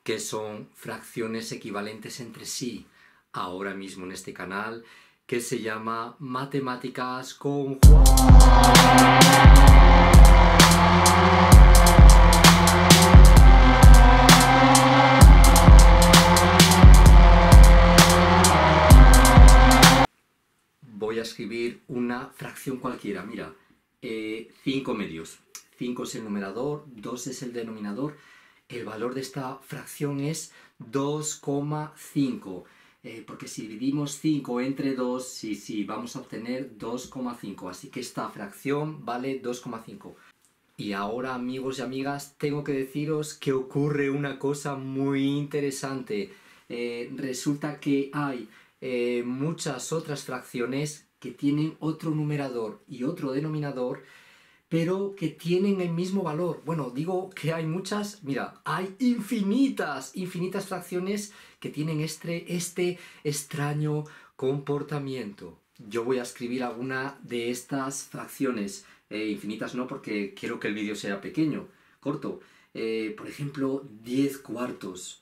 que son fracciones equivalentes entre sí, ahora mismo en este canal, que se llama Matemáticas con Juan. Voy a escribir una fracción cualquiera, mira, 5 medios. 5 es el numerador, 2 es el denominador. El valor de esta fracción es 2,5. Porque si dividimos 5 entre 2, sí, vamos a obtener 2,5. Así que esta fracción vale 2,5. Y ahora, amigos y amigas, tengo que deciros que ocurre una cosa muy interesante. Resulta que hay muchas otras fracciones que tienen otro numerador y otro denominador, pero que tienen el mismo valor. Bueno, digo que hay muchas, mira, hay infinitas fracciones que tienen este extraño comportamiento. Yo voy a escribir alguna de estas fracciones, infinitas no, porque quiero que el vídeo sea pequeño, corto. Por ejemplo, 10 cuartos,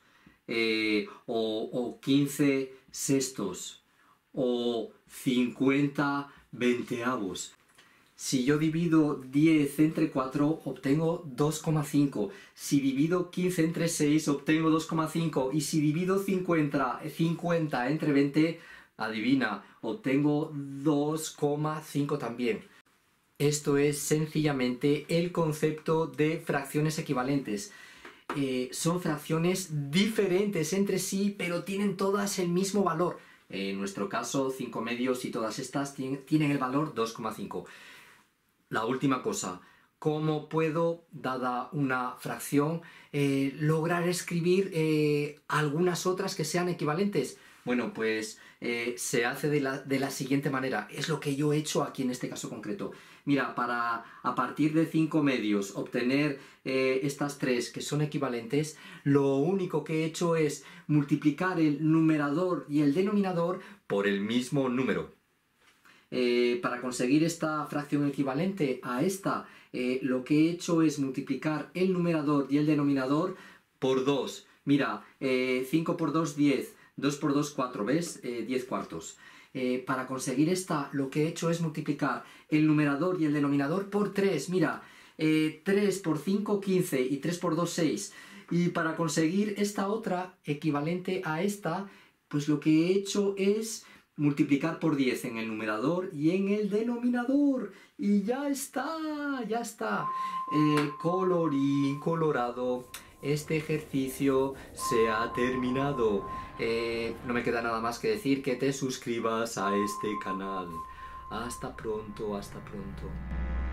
o 15 sextos, o 50 veinteavos. Si yo divido 10 entre 4, obtengo 2,5. Si divido 15 entre 6, obtengo 2,5. Y si divido 50 entre 20, adivina, obtengo 2,5 también. Esto es sencillamente el concepto de fracciones equivalentes. Son fracciones diferentes entre sí, pero tienen todas el mismo valor. En nuestro caso, 5 medios y todas estas tienen el valor 2,5. La última cosa, ¿cómo puedo, dada una fracción, lograr escribir algunas otras que sean equivalentes? Bueno, pues se hace de la siguiente manera. Es lo que yo he hecho aquí en este caso concreto. Mira, para a partir de 5 medios obtener estas tres que son equivalentes, lo único que he hecho es multiplicar el numerador y el denominador por el mismo número. Para conseguir esta fracción equivalente a esta, lo que he hecho es multiplicar el numerador y el denominador por 2. Mira, 5 por 2, 10. 2 por 2, 4, ¿ves? 10 cuartos. Para conseguir esta, lo que he hecho es multiplicar el numerador y el denominador por 3. Mira, 3 por 5, 15 y 3 por 2, 6. Y para conseguir esta otra, equivalente a esta, pues lo que he hecho es multiplicar por 10 en el numerador y en el denominador. Y ya está, ya está. Colorín colorado, este ejercicio se ha terminado. No me queda nada más que decir que te suscribas a este canal. Hasta pronto, hasta pronto.